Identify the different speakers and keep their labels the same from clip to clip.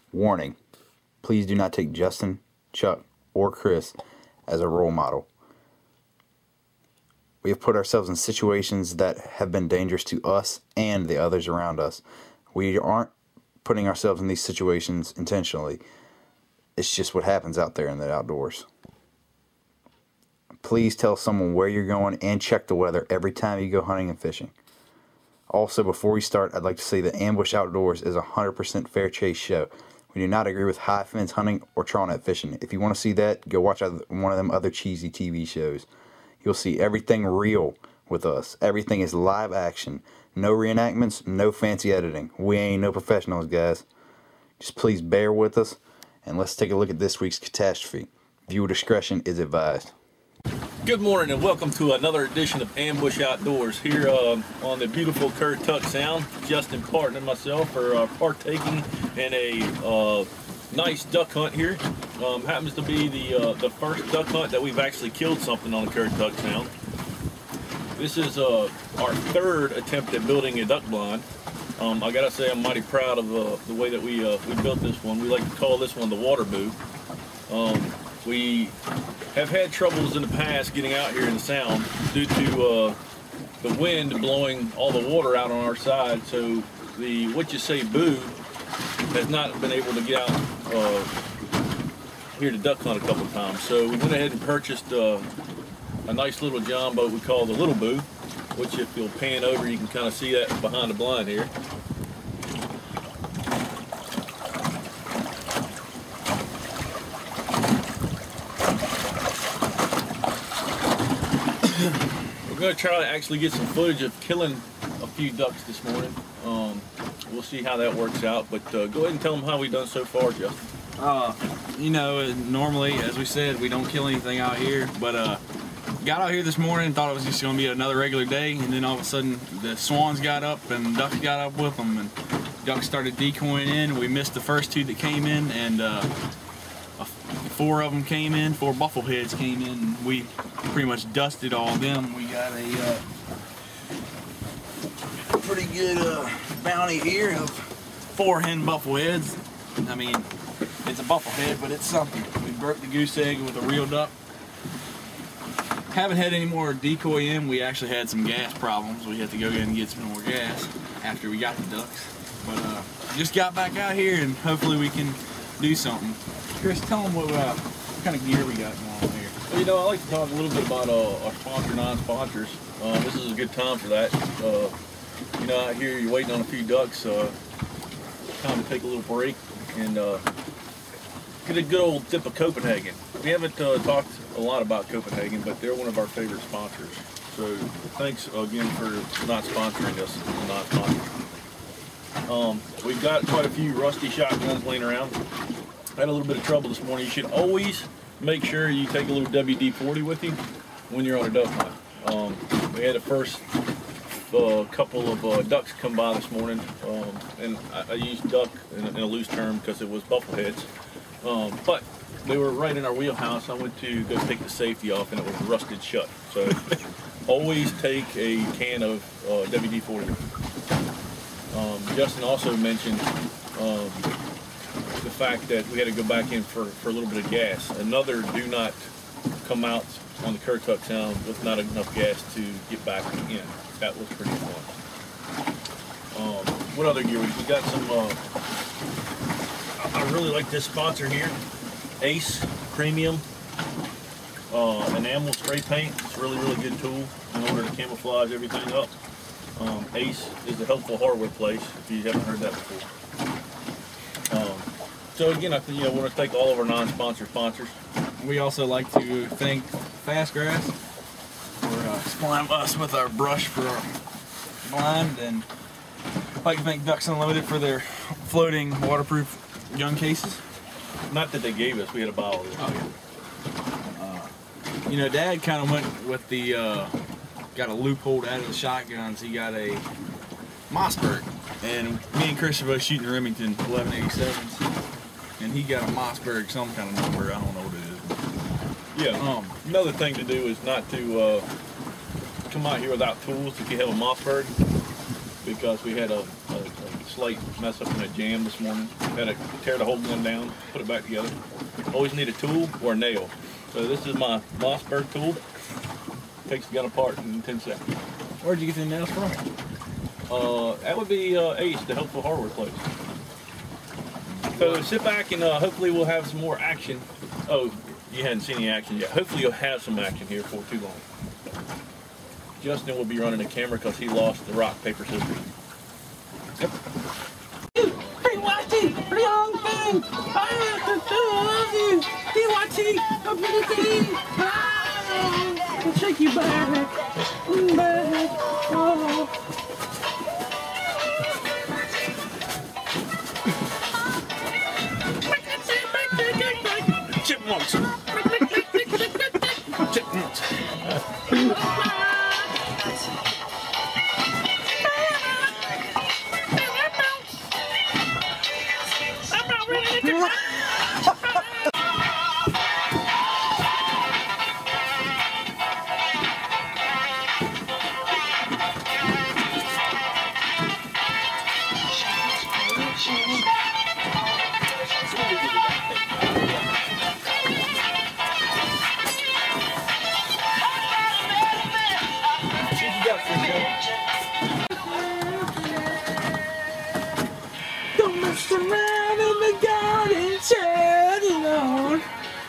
Speaker 1: Warning, please do not take Justin, Chuck, or Chris as a role model. We have put ourselves in situations that have been dangerous to us and the others around us. We aren't putting ourselves in these situations intentionally. It's just what happens out there in the outdoors. Please tell someone where you're going and check the weather every time you go hunting and fishing. Also, before we start, I'd like to say that Ambush Outdoors is a 100% fair chase show. We do not agree with high fence hunting or trawl net fishing. If you want to see that, go watch one of them other cheesy TV shows. You'll see everything real with us. Everything is live action. No reenactments, no fancy editing. We ain't no professionals, guys. Just please bear with us, and let's take a look at this week's catastrophe. Viewer discretion is advised.
Speaker 2: Good morning and welcome to another edition of Ambush Outdoors here on the beautiful Currituck Sound. Justin Parton and myself are partaking in a nice duck hunt here. Happens to be the first duck hunt that we've actually killed something on the Currituck Sound. This is our third attempt at building a duck blind. I gotta say I'm mighty proud of the way that we built this one. We like to call this one the water boo. We have had troubles in the past getting out here in the Sound due to the wind blowing all the water out on our side, so the what you say boo has not been able to get out here to duck hunt a couple of times. So we went ahead and purchased a nice little John boat we call the Little Boo, which if you'll pan over you can kind of see that behind the blind here. We're going to try to actually get some footage of killing a few ducks this morning. We'll see how that works out, but go ahead and tell them how we've done so far, Justin.
Speaker 3: You know, normally, as we said, we don't kill anything out here, but got out here this morning and thought it was just going to be another regular day, and then all of a sudden the swans got up and ducks got up with them, and ducks started decoying in. We missed the first two that came in, and four of them came in, four buffleheads came in, and we pretty much dusted all of them. We got a pretty good bounty here of 4 hen buffleheads. I mean, it's a bufflehead, but it's something. We broke the goose egg with a real duck. Haven't had any more decoy in. We actually had some gas problems. We had to go in and get some more gas after we got the ducks. But just got back out here, and hopefully we can do something. Chris, tell them what kind of gear we got going on here.
Speaker 2: Well, you know, I like to talk a little bit about our sponsor, non-sponsors. This is a good time for that. You know, out here you're waiting on a few ducks. Time to take a little break and get a good old sip of Copenhagen. We haven't talked a lot about Copenhagen, but they're one of our favorite sponsors. So thanks again for not sponsoring us, we've got quite a few rusty shotguns laying around. Had a little bit of trouble this morning. You should always make sure you take a little WD-40 with you when you're on a duck hunt. We had the first couple of ducks come by this morning, and I used duck in a loose term because it was buffleheads, but they were right in our wheelhouse. I went to go take the safety off and it was rusted shut. So always take a can of WD-40. Justin also mentioned the fact that we had to go back in for a little bit of gas. Another do not come out on the Currituck Sound with not enough gas to get back in. That was pretty fun. What other gear? We got some, I really like this sponsor here, Ace Premium enamel spray paint. It's a really, really good tool in order to camouflage everything up. Ace is a helpful hardware place if you haven't heard that before. So again, I think, want to thank all of our non-sponsor sponsors.
Speaker 3: We also like to thank Fast Grass for supplying us with our brush for our blind, and I'd like to thank Ducks Unloaded for their floating waterproof gun cases.
Speaker 2: Not that they gave us, we had a bottle of it.
Speaker 3: Oh, yeah. You know, Dad kind of went with the, got a loophole out of the shotguns. He got a Mossberg, and me and Chris are both shooting Remington 1187s. And he got a Mossberg, some kind of number, I don't know what it is.
Speaker 2: Yeah, another thing to do is not to come out here without tools if you have a Mossberg, because we had a slight mess up in a jam this morning. Had to tear the whole gun down, put it back together. Always need a tool or a nail. So this is my Mossberg tool. Takes the gun apart in 10 seconds.
Speaker 3: Where'd you get the nails from?
Speaker 2: That would be Ace, the helpful hardware place. So sit back and hopefully we'll have some more action. Oh, you hadn't seen any action yet. Hopefully you'll have some action here for too long. Justin will be running the camera because he lost the rock, paper, scissors. Yep.
Speaker 4: Hey, Watty, long thing. I love you. Hey, Watty, I'm gonna see. I'll shake you back. Back. Oh.
Speaker 2: Chipmunks. Chipmunks.
Speaker 4: Don't mess around in the garden shed alone.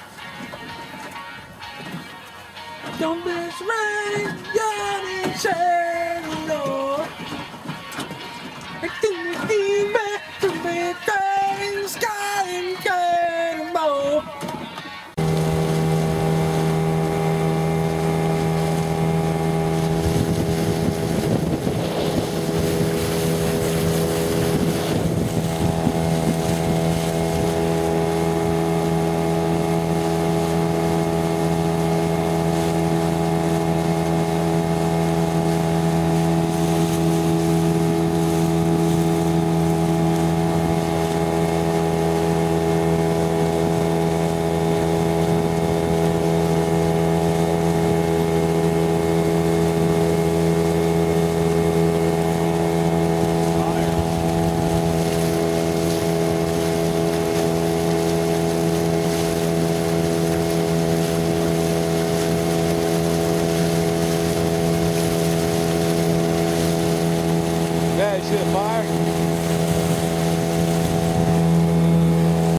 Speaker 4: Don't mess around in the garden shed alone. I think